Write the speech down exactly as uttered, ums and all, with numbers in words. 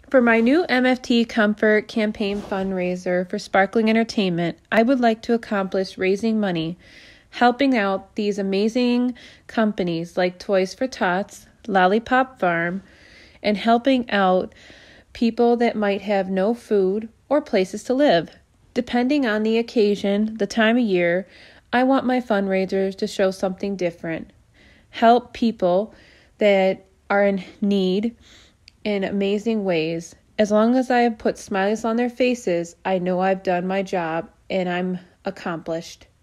For my new M F T Comfort Campaign fundraiser for Sparkling Entertainment, I would like to accomplish raising money, helping out these amazing companies like Toys for Tots, Lollipop Farm, and helping out people that might have no food or places to live. Depending on the occasion, the time of year, I want my fundraisers to show something different. Help people that are in need in amazing ways. As long as I have put smiles on their faces, I know I've done my job and I'm accomplished.